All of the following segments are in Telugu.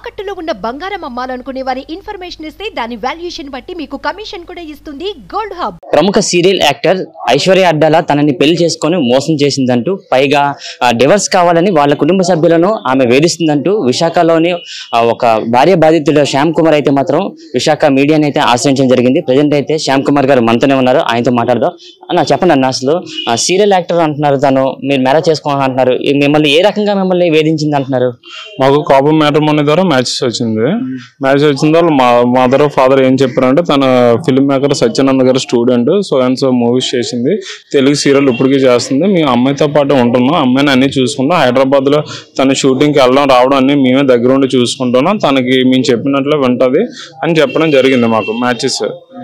తాకట్టులో ఉన్న బంగారం అమ్మాలనుకునే వారి ఇన్ఫర్మేషన్ ఇస్తే దాని వాల్యుయేషన్ బట్టి మీకు కమిషన్ కూడా ఇస్తుంది గోల్డ్ హబ్. ప్రముఖ సీరియల్ యాక్టర్ ఐశ్వర్య అడ్డాల తనని పెళ్లి చేసుకొని మోసం చేసిందంటూ, పైగా డివర్స్ కావాలని వాళ్ళ కుటుంబ సభ్యులను ఆమె వేధిస్తుందంటూ విశాఖలోని ఒక భార్య బాధితుడు శ్యామ్ కుమార్ అయితే మాత్రం విశాఖ మీడియాని అయితే ఆశ్రయించడం జరిగింది. ప్రజెంట్ అయితే శ్యామ్ కుమార్ గారు మనతోనే ఉన్నారు, ఆయనతో మాట్లాడదాం. అన్న చెప్పండి అన్న, అసలు సీరియల్ యాక్టర్ అంటున్నారు, తను మీరు మ్యారేజ్ చేసుకోవాలని అంటున్నారు, మిమ్మల్ని ఏ రకంగా మిమ్మల్ని వేధించింది అంటున్నారు? మాకు కాపు మ్యాట్రిమోనీ ద్వారా మ్యాచెస్ వచ్చింది. మ్యాచ్ వచ్చిన తర్వాత మా మదర్ ఫాదర్ ఏం చెప్పారంటే, తన film maker Satyanand garu student, so and so movies చేసింది, తెలుగు సీరియల్ ఇప్పటికీ చేస్తుంది, మేము అమ్మాయితో పాటు ఉంటున్నాం, అమ్మాయిని అన్ని చూసుకుంటాం, హైదరాబాద్ లో తన షూటింగ్కి వెళ్ళడం రావడం అన్ని మేమే దగ్గర ఉండి చూసుకుంటున్నాం, తనకి మేము చెప్పినట్లు వింటది అని చెప్పడం జరిగింది. మాకు మ్యాచెస్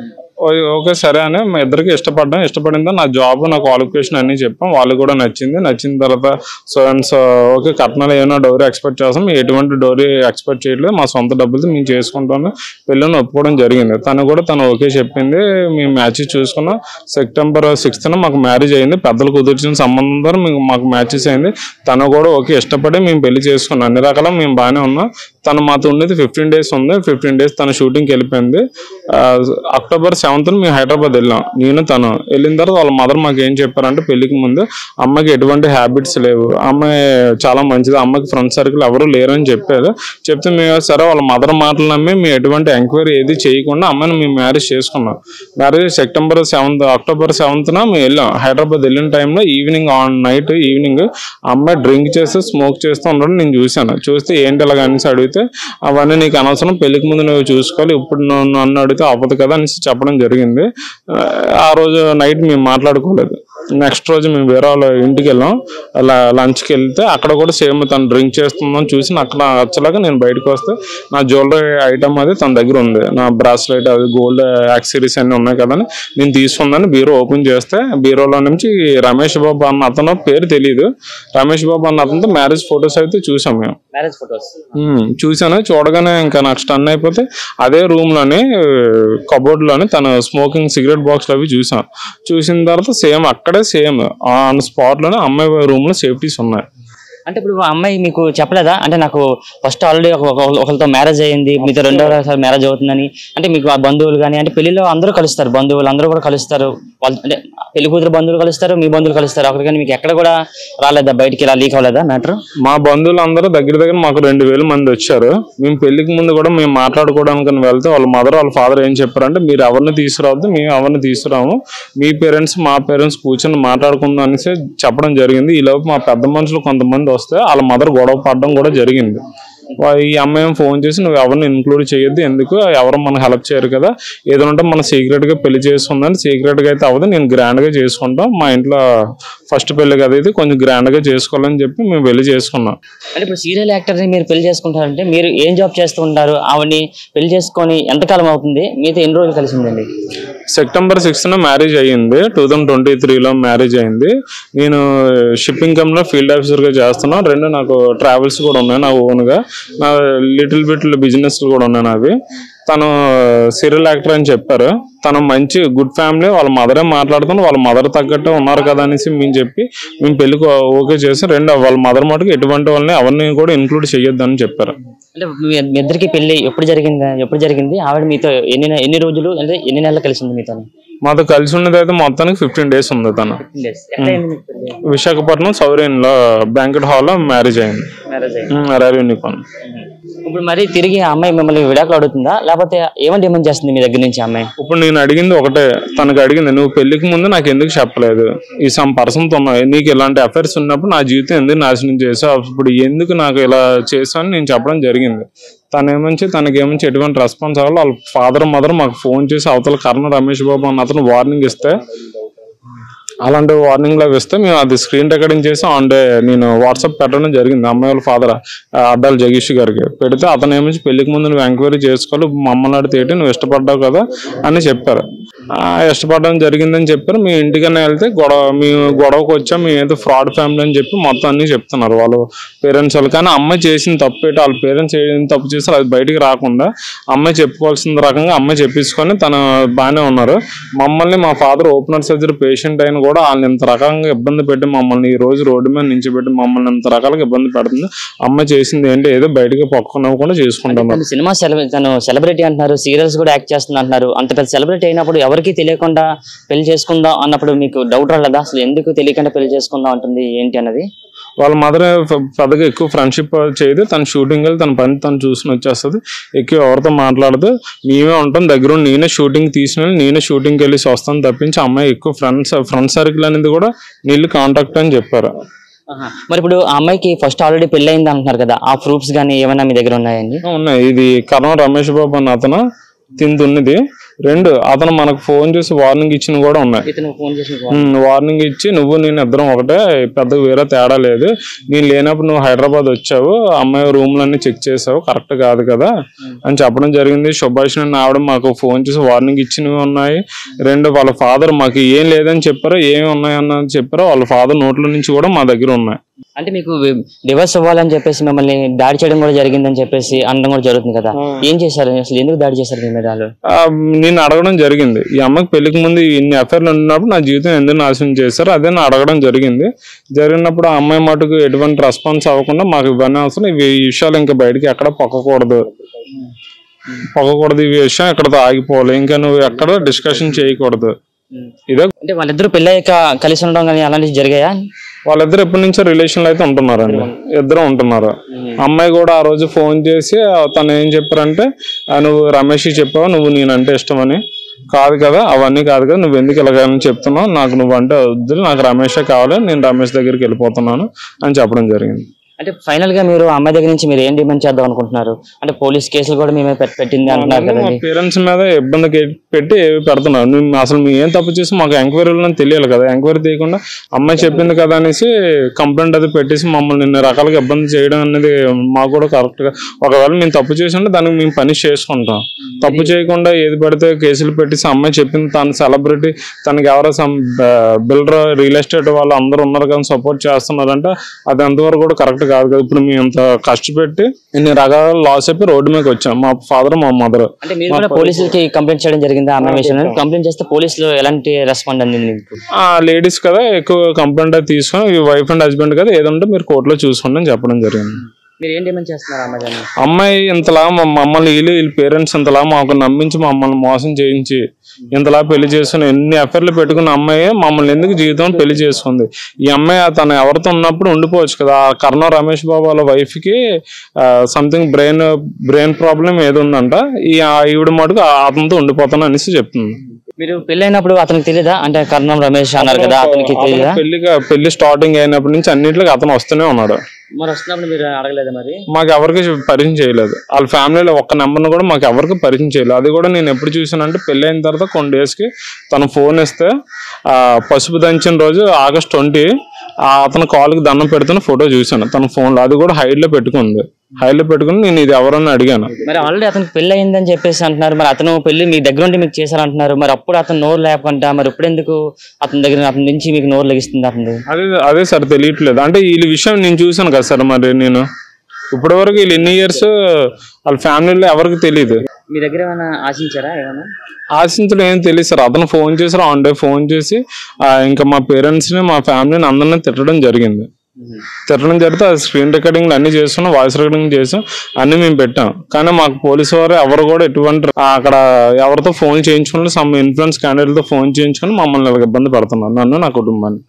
ఓకే సరే అని మా ఇద్దరికి ఇష్టపడిందా, నా జాబ్ నా క్వాలిఫికేషన్ అన్ని చెప్పాం, వాళ్ళు కూడా నచ్చిన తర్వాత సో అండ్ సో ఓకే కట్నాలు ఏమైనా డౌరీ ఎక్స్పెక్ట్ చేస్తాం, ఎటువంటి డౌరీ ఎక్స్పెక్ట్ చేయట్లేదు, మా సొంత డబ్బులతో మేము చేసుకుంటాము పెళ్ళిని ఒప్పుకోవడం జరిగింది. తను ఓకే చెప్పింది. మేము మ్యాచెస్ చూసుకున్నాం. September 6th మాకు మ్యారేజ్ అయింది. పెద్దలు కుదిర్చిన సంబంధం ద్వారా మాకు మ్యాచెస్ అయింది. తను కూడా ఓకే ఇష్టపడి మేము పెళ్లి చేసుకున్నాం. అన్ని రకాల మేము బాగానే ఉన్నాం. తను మాతో ఉండేది 15 days ఉంది. 15 days తన షూటింగ్కి వెళ్ళిపోయింది. October 7th మేము హైదరాబాద్ వెళ్ళాం. నేను తను వెళ్ళిన తర్వాత వాళ్ళ మదర్ మాకు ఏం చెప్పారంటే, పెళ్లికి ముందు అమ్మకి ఎటువంటి హ్యాబిట్స్ లేవు, అమ్మాయి చాలా మంచిది, అమ్మకి ఫ్రెండ్ సర్కిల్ ఎవరు లేరని చెప్పారు. చెప్తే మేము సరే వాళ్ళ మదర్ మాటలు నమ్మి మేము ఎటువంటి ఎంక్వైరీ ఏది చేయకుండా అమ్మాయిని మేము మ్యారేజ్ చేసుకున్నాం. మ్యారేజ్ October 7th మేము వెళ్ళాం. హైదరాబాద్ వెళ్ళిన టైంలో నైట్ ఈవినింగ్ అమ్మాయి డ్రింక్ చేసి స్మోక్ చేస్తూ ఉండడం నేను చూస్తే ఏంటి ఇలాగ అనేసి అడిగితే, అవన్నీ నీకు అనవసరం, పెళ్లికి ముందు నువ్వు చూసుకోవాలి, ఇప్పుడు నన్ను అడిగితే అవ్వదు కదా అనేసి చెప్పడం జరిగింది. ఆ రోజు నైట్ మేము మాట్లాడుకోలేదు. నెక్స్ట్ రోజు మేము వేరే వాళ్ళ ఇంటికి వెళ్ళాం. లంచ్కి వెళ్తే అక్కడ కూడా సేమ్ తను డ్రింక్ చేస్తుందని చూసి అక్కడ వచ్చలాగా నేను బయటకు వస్తే నా జ్యువెలరీ ఐటమ్ అది తన దగ్గర ఉంది, నా బ్రాస్లెట్ అది గోల్డ్ యాక్సెసరీస్ అన్నీ ఉన్నాయి కదా అని నేను తీసుకుందని బీరో ఓపెన్ చేస్తే, బీరోలో నుంచి రమేష్ బాబు అన్న అతను పేరు తెలియదు, రమేష్ బాబు అన్న అతనితో మ్యారేజ్ ఫొటోస్ అయితే చూసాం మేము. మ్యారేజ్ ఫొటోస్ చూసాను. చూడగానే ఇంకా నాకు స్టన్ అయిపోతే అదే రూమ్ లోని కబోర్డ్ లోని తన స్మోకింగ్ సిగరెట్ బాక్స్ అవి చూసిన తర్వాత సేమ్ అక్కడే సేమ్ ఆన్ స్పాట్ లోనే అమ్మాయి రూమ్ లో సేఫ్టీస్ ఉన్నాయి. అంటే ఇప్పుడు అమ్మాయి మీకు చెప్పలేదా? అంటే నాకు ఫస్ట్ ఆల్రెడీ ఒకరితో మ్యారేజ్ అయ్యింది, మీతో రెండోసారి మ్యారేజ్ అవుతుందని. అంటే మీకు ఆ బంధువులు కానీ, అంటే పెళ్లిలో అందరూ కలుస్తారు, బంధువులు అందరూ కూడా కలుస్తారు, వాళ్ళు అంటే పెళ్లి కూతురు బంధువులు కలుస్తారు, మీ బంధువులు కలుస్తారు, అక్కడ కానీ మీకు ఎక్కడ కూడా రాలేదా, బయటికి ఇలా లీక్ అవ్వలేదా మ్యాటర్? మా బంధువులు అందరూ దగ్గర మాకు 2000 మంది వచ్చారు. మేము పెళ్లికి ముందు కూడా మేము మాట్లాడుకోవడానికి వెళ్తే వాళ్ళ మదర్ వాళ్ళ ఫాదర్ ఏం చెప్పారంటే, మీరు ఎవరిని తీసుకురావద్దు, మేము ఎవరిని తీసుకురాము, మీ పేరెంట్స్ మా పేరెంట్స్ కూర్చొని మాట్లాడుకుందాం అనేసి చెప్పడం జరిగింది. ఈలోపు మా పెద్ద మనుషులు కొంతమంది వస్తే వాళ్ళ మదర్ గొడవ పడడం కూడా జరిగింది. ఈ అమ్మాయి ఫోన్ చేసి, నువ్వు ఎవరిని ఇన్క్లూడ్ చేయొద్దు, ఎందుకు ఎవరు మనకు హెల్ప్ చేయరు కదా, ఏదో ఉంటే మన సీక్రెట్ గా పెళ్లి చేసుకుందని, సీక్రెట్ గా అయితే అవ్వదు, నేను గ్రాండ్ గా చేసుకుంటాం, మా ఇంట్లో ఫస్ట్ పెళ్లి కదా ఇది, కొంచెం గ్రాండ్ గా చేసుకోవాలని చెప్పి మేము పెళ్లి చేసుకున్నాం. అంటే ఇప్పుడు సీరియల్ యాక్టర్ ని మీరు పెళ్లి చేసుకుంటారంటే మీరు ఏం జాబ్ చేస్తూ ఉంటారు? ఆవిడని పెళ్లి చేసుకొని ఎంతకాలం అవుతుంది? మీతో ఎన్ని రోజులు కలిసిందండి? September 6th మ్యారేజ్ అయ్యింది. 2023లో మ్యారేజ్ అయింది. నేను షిప్పింగ్ కంపెనీలో ఫీల్డ్ ఆఫీసర్ గా చేస్తున్నాను. 2 నాకు ట్రావెల్స్ కూడా ఉన్నాయి నా ఓన్ గా, నా లిటిల్ బిట్ బిజినెస్ కూడా ఉన్నాయి నావి. తను సీరియల్ యాక్టర్ అని చెప్పారు. తను మంచి గుడ్ ఫ్యామిలీ, వాళ్ళ మదరే మాట్లాడుతున్నారు, వాళ్ళ మదర్ తగ్గట్టు ఉన్నారు కదా అనేసి మేము పెళ్లికి ఓకే చేసి, వాళ్ళ మదర్ మటుకు ఎటువంటి వాళ్ళని ఎవరిని కూడా ఇన్క్లూడ్ చేయొద్దని చెప్పారు. అంటే మీ ఇద్దరికి పెళ్లి ఎప్పుడు జరిగింది? ఆవిడ మీతో ఎన్ని రోజులు అంటే ఎన్ని నెలలు కలిసింది మీతో? మాతో కలిసి ఉన్నది అయితే మొత్తానికి 15 days ఉంది. తను విశాఖపట్నం సౌరియన్ లో బ్యాంకెట్ హాల్ లో మ్యారేజ్ అయింది. ఇప్పుడు మరి తిరిగి ఆ అమ్మాయి మిమ్మల్ని విడాకులు అడుగుతుందా, లేకపోతే ఏమని డిమాండ్ చేస్తుంది మీ దగ్గర నుంచి అమ్మాయి? ఇప్పుడు నేను అడిగింది ఒకటే, తనకు అడిగింది, నువ్వు పెళ్లికి ముందు నాకు ఎందుకు చెప్పలేదు, ఈ సమ్ పర్సన్తో నీకు ఇలాంటి అఫైర్స్ ఉన్నప్పుడు నా జీవితం ఎందుకు నాశనం చేసావు, ఇప్పుడు ఎందుకు నాకు ఇలా చేసావు అని నేను చెప్పడం జరిగింది. తనకేమంచి ఎటువంటి రెస్పాన్స్ అవ్వాలి, వాళ్ళ ఫాదర్ మదర్ మాకు ఫోన్ చేసి అవతల కర్ణ రమేష్ బాబు అన్న అతను వార్నింగ్ ఇస్తే, అలాంటి వార్నింగ్ లాగా ఇస్తే మేము అది స్క్రీన్ రికార్డింగ్ చేసి నేను వాట్సాప్ పెట్టడం జరిగింది. అమ్మాయి వాళ్ళ ఫాదర్ అడ్డాల జగీష్ గారికి పెడితే, అతను ఏమించి పెళ్లికి ముందు నువ్వు ఎంక్వైరీ చేసుకోవాలి, మమ్మల్ని అడిగితే నువ్వు ఇష్టపడ్డావు కదా అని చెప్పారు. ఇష్టపడడం జరిగిందని చెప్పారు. మీ ఇంటికన్నా వెళ్తే మేము గొడవకు వచ్చాం, మేము ఏదో ఫ్రాడ్ ఫ్యామిలీ అని చెప్పి మొత్తం అన్ని చెప్తున్నారు వాళ్ళు పేరెంట్స్ వాళ్ళు. కానీ అమ్మాయి చేసిన తప్పు ఏంటి, వాళ్ళ పేరెంట్స్ ఏం తప్పు చేస్తారు అది బయటికి రాకుండా అమ్మాయి చెప్పుకోవాల్సిన రకంగా అమ్మాయి చెప్పించుకొని తను బాగానే ఉన్నారు. మమ్మల్ని మా ఫాదర్ ఓపెనర్ సర్జరీ పేషెంట్ అయిన కూడా వాళ్ళని ఇంత రకంగా ఇబ్బంది పెట్టి మమ్మల్ని ఈ రోజు రోడ్డు మీద నించోబెట్టి మమ్మల్ని ఇంత రకాలుగా ఇబ్బంది పెడుతుంది. అమ్మాయి చేసింది ఏంటి, ఏదో బయటకి పొక్కనవ్వకుండా చేసుకుంటాం. సినిమా తను సెలబ్రిటీ అంటున్నారు, సీరియల్స్ కూడా యాక్ట్ చేస్తుంది అంటున్నారు. అంత పెద్ద సెలబ్రిటీ అయినప్పుడు ఎవరికి తెలియకుండా పెళ్లి చేసుకుందాం అన్నప్పుడు మీకు డౌట్ రాలేదా అసలు ఎందుకు తెలియకుండా పెళ్లి చేసుకుందాం అంటుంది ఏంటి అన్నది? వాళ్ళ మదర్ పెద్దగా ఎక్కువ ఫ్రెండ్షిప్ చేయదు. తన షూటింగ్ వెళ్ళి తన పని తను చూసుకుని వచ్చేస్తుంది. ఎక్కువ ఎవరితో మాట్లాడదు. మేమే ఉంటాం దగ్గర, నేనే షూటింగ్ తీసిన నేనే షూటింగ్కి వెళ్ళి వస్తాను తప్పించి అమ్మాయి ఎక్కువ ఫ్రెండ్ సర్కిల్ అనేది కూడా నీళ్ళు కాంటాక్ట్ అని చెప్పారు. మరి ఇప్పుడు ఆ అమ్మాయికి ఫస్ట్ ఆల్రెడీ పెళ్లి అయింది అంటున్నారు కదా, ఆ ప్రూఫ్స్ కానీ ఏమైనా మీ దగ్గర ఉన్నాయండి? ఉన్నాయి. ఇది కర్ణం రమేష్ బాబు అని అతను తిందున్నది. రెండు, అతను మనకు ఫోన్ చేసి వార్నింగ్ ఇచ్చిన కూడా ఉన్నాయి. వార్నింగ్ ఇచ్చి నువ్వు నేను ఇద్దరం ఒకటే, పెద్దగా వేరే తేడా లేదు, నేను లేనప్పుడు నువ్వు హైదరాబాద్ వచ్చావు, అమ్మాయి రూమ్లన్నీ చెక్ చేసావు, కరెక్ట్ కాదు కదా అని చెప్పడం జరిగింది. సుభాష్ అని ఆవిడ మాకు ఫోన్ చేసి వార్నింగ్ ఇచ్చినవి ఉన్నాయి. రెండు, వాళ్ళ ఫాదర్ మాకు ఏం లేదని చెప్పారో, ఏమి ఉన్నాయన్నది చెప్పారో వాళ్ళ ఫాదర్ నోట్ల నుంచి కూడా మా దగ్గర ఉన్నాయి. అంటే మీకు డివోర్స్ ఇవ్వాలని చెప్పేసి మిమ్మల్ని దాడి చేయడం కూడా జరిగిందని చెప్పేసి అనడం కూడా జరుగుతుంది కదా, ఏం చేశారు అసలు, ఎందుకు దాడి చేశారు మీ మీద? నేను అడగడం జరిగింది, ఈ అమ్మకి పెళ్లికి ముందు ఇన్ని అఫైర్లు ఉన్నప్పుడు నా జీవితం ఎందుకు నాశనం చేశారు అదే నా అడగడం జరిగింది. జరిగినప్పుడు ఆ అమ్మాయి మటుకు ఎటువంటి రెస్పాన్స్ అవ్వకుండా మాకు ఇవన్నీ అవసరం, ఈ విషయాలు ఇంకా బయటికి ఎక్కడ పొక్కకూడదు, ఈ విషయం ఎక్కడతో ఆగిపోవాలి, ఇంకా నువ్వు ఎక్కడ డిస్కషన్ చేయకూడదు. ఇదే అంటే వాళ్ళిద్దరు పెళ్ళయ్యాక కలిసి ఉండడం కానీ అలాంటివి జరిగాయా? వాళ్ళిద్దరు ఎప్పటి నుంచో రిలేషన్లో అయితే ఉంటున్నారండి, ఇద్దరు ఉంటున్నారు. అమ్మాయి కూడా ఆ రోజు ఫోన్ చేసి తను ఏం చెప్పారంటే, నువ్వు రమేష్కి చెప్పావు నువ్వు నేనంటే ఇష్టం అని, కాదు కదా అవన్నీ కాదు కదా, నువ్వు ఎందుకు ఇలాగని చెప్తున్నావు, నాకు నువ్వు అంటే వద్దు, నాకు రమేషే కావాలి, నేను రమేష్ దగ్గరికి వెళ్ళిపోతున్నాను అని చెప్పడం జరిగింది. అంటే ఫైనల్ గా మీరు అమ్మాయి దగ్గర నుంచి మీరు ఏం డిమాండ్ చేద్దాం అనుకుంటున్నారు? అంటే పోలీస్ కేసులు కూడా మేమే పెట్టింది అంటున్నారు కదా, పేరెంట్స్ మీద ఇబ్బంది పెట్టి పెడుతున్నారు. నువ్వు అసలు మేము ఏం తప్పు చేసి మాకు ఎంక్వైరీలో తెలియాలి కదా, ఎంక్వైరీ తీయకుండా అమ్మాయి చెప్పింది కదా అనేసి కంప్లైంట్ అది పెట్టేసి మమ్మల్ని ఇన్ని రకాలుగా ఇబ్బంది చేయడం అనేది మాకు కూడా కరెక్ట్ గా, ఒకవేళ మేము తప్పు చేసి ఉంటే దానికి మేము పని చేసుకుంటాం. తప్పు చేయకుండా ఏది పడితే కేసులు పెట్టేసి అమ్మాయి చెప్పింది తను సెలబ్రిటీ, తనకి ఎవరో బిల్డర్ రియల్ ఎస్టేట్ వాళ్ళు అందరూ ఉన్నారు కానీ సపోర్ట్ చేస్తున్నారంటే అది అంతవరకు కూడా కరెక్ట్ కాదు కదా. ఇప్పుడు మేము ఇంత కష్టపెట్టి ఇన్ని రకాల లాస్ చెప్పి రోడ్డు మీదకి వచ్చాం, మా ఫాదర్ మా మదర్. అంటే మీరు కూడా పోలీసులకి కంప్లైంట్ చేయడం జరిగింది ఆ అమ్మాయి విషయంలో? కంప్లైంట్ చేస్తే పోలీసులు ఎలాంటి రెస్పాండ్ అందింది? లేడీస్ కదా ఎక్కువ కంప్లైంట్ అయితే తీసుకొని వైఫ్ అండ్ హస్బెండ్ కదా ఏదంటే మీరు కోర్టులో చూసుకోండి అని చెప్పడం జరిగింది. మీరు ఏం డిమాండ్ చేస్తున్నారు? అమ్మాయి ఇంతలా మమ్మల్ని వీళ్ళ పేరెంట్స్ ఇంతలా మాకు నమ్మించి మమ్మల్ని మోసం చేయించి ఇంతలా పెళ్లి చేసుకుని ఎన్ని అఫైర్లు పెట్టుకున్న అమ్మాయి మమ్మల్ని ఎందుకు జీవితం పెళ్లి చేసుకుంది? ఈ అమ్మాయి తను ఎవరితో ఉన్నప్పుడు ఉండిపోవచ్చు కదా. కర్ణం రమేష్ బాబు వాళ్ళ వైఫ్ కి సంథింగ్ బ్రెయిన్ ప్రాబ్లం ఏదో ఉందంట, ఈవిడ మటుకు అతనితో ఉండిపోతాను అనేసి చెప్తుంది. మీరు పెళ్లి అయినప్పుడు అతనికి తెలియదా? అంటే కర్ణం రమేష్ అన్నారు కదా, అతనికి తెలియదా? పెళ్లి స్టార్టింగ్ అయినప్పటి నుంచి అన్నింటికి అతను వస్తూనే ఉన్నాడు. మరి వస్తున్నప్పుడు మీరు అడగలేదు? మరి మాకు ఎవరికి పరిచయం చేయలేదు, వాళ్ళ ఫ్యామిలీలో ఒక్క నెంబర్ను కూడా మాకు ఎవరికి పరిచయం చేయలేదు. అది కూడా నేను ఎప్పుడు చూసానంటే పెళ్లి అయిన తర్వాత కొన్ని డేస్కి తను ఫోన్ ఇస్తే పసుపు దంచిన రోజు August 20 అతను కాల్కి దండం పెడుతున్న ఫోటో చూసాను తన ఫోన్లో, అది కూడా హైడ్లో పెట్టుకుంది. హైడ్లో పెట్టుకుని నేను ఇది ఎవరన్నా అడిగాను. మరి ఆల్రెడీ అతనికి పెళ్లి అయిందని చెప్పేసి అంటున్నారు, మరి అతను పెళ్లి మీ దగ్గర ఉండి మీకు చేశారంటున్నారు, మరి అప్పుడు అతను నోరు లేకుండా మరి ఇప్పుడు ఎందుకు అతని నుంచి మీకు నోరు లెగిస్తుంది అతను? అదే సార్ తెలియట్లేదు. అంటే ఈ విషయం నేను చూసాను కదా సార్, మరి నేను ఇప్పటి వరకు వీళ్ళు ఎన్ని ఇయర్స్ వాళ్ళ ఫ్యామిలీలో ఎవరికి తెలియదు. మీ దగ్గర ఏమైనా ఆశించారా? ఏమైనా ఆశించడం ఏం తెలియదు సార్. అతను ఫోన్ చేశారు, ఆన్ డే ఫోన్ చేసి ఇంకా మా పేరెంట్స్ని మా ఫ్యామిలీని అందరినీ తిట్టడం జరిగింది. జరిగితే స్క్రీన్ రికార్డింగ్ అన్ని చేస్తున్నాం, వాయిస్ రికార్డింగ్ చేసాం, అన్ని మేము పెట్టాం. కానీ మాకు పోలీసు వారు ఎవరు కూడా ఎటువంటి అక్కడ ఎవరితో ఫోన్ చేయించుకుని సమ్ ఇన్ఫ్లుయెన్స్ క్యాండిడేట్తో ఫోన్ చేయించుకుని మమ్మల్ని ఇబ్బంది పెడుతున్నారు, నన్ను నా కుటుంబాన్ని.